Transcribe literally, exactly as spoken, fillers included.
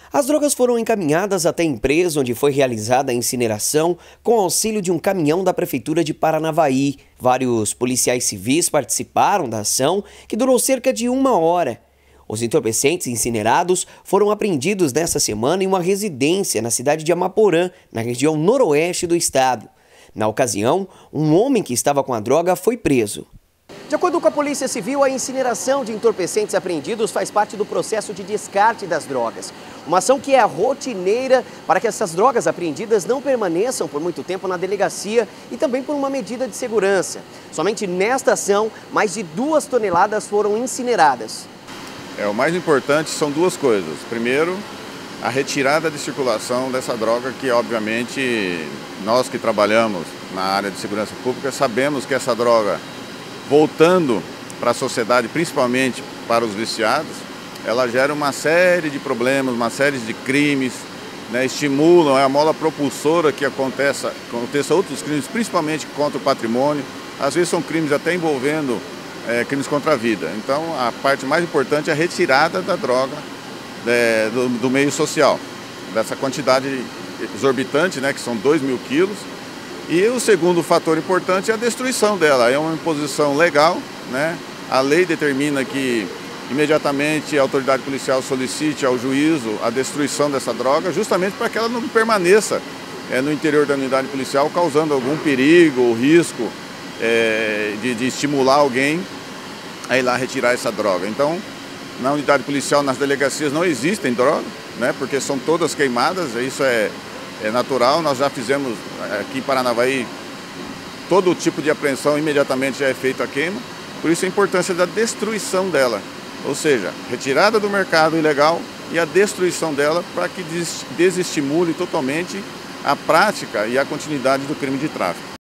As drogas foram encaminhadas até a empresa onde foi realizada a incineração com auxílio de um caminhão da Prefeitura de Paranavaí. Vários policiais civis participaram da ação, que durou cerca de uma hora. Os entorpecentes incinerados foram apreendidos nesta semana em uma residência na cidade de Amaporã, na região noroeste do estado. Na ocasião, um homem que estava com a droga foi preso. De acordo com a Polícia Civil, a incineração de entorpecentes apreendidos faz parte do processo de descarte das drogas. Uma ação que é rotineira para que essas drogas apreendidas não permaneçam por muito tempo na delegacia e também por uma medida de segurança. Somente nesta ação, mais de duas toneladas foram incineradas. É, o mais importante são duas coisas. Primeiro, a retirada de circulação dessa droga que, obviamente, nós que trabalhamos na área de segurança pública sabemos que essa droga, voltando para a sociedade, principalmente para os viciados, ela gera uma série de problemas, uma série de crimes, né, estimulam, é a mola propulsora que aconteça, aconteça outros crimes, principalmente contra o patrimônio. Às vezes são crimes até envolvendo é, crimes contra a vida. Então, a parte mais importante é a retirada da droga é, do, do meio social, dessa quantidade exorbitante, né, que são dois mil quilos. E o segundo fator importante é a destruição dela. É uma imposição legal, né? A lei determina que imediatamente a autoridade policial solicite ao juízo a destruição dessa droga, justamente para que ela não permaneça é, no interior da unidade policial, causando algum perigo ou risco é, de, de estimular alguém a ir lá retirar essa droga. Então, na unidade policial, nas delegacias, não existem drogas, né? Porque são todas queimadas, isso é... É natural, nós já fizemos aqui em Paranavaí todo tipo de apreensão, imediatamente já é feita a queima, por isso a importância da destruição dela, ou seja, retirada do mercado ilegal e a destruição dela para que desestimule totalmente a prática e a continuidade do crime de tráfico.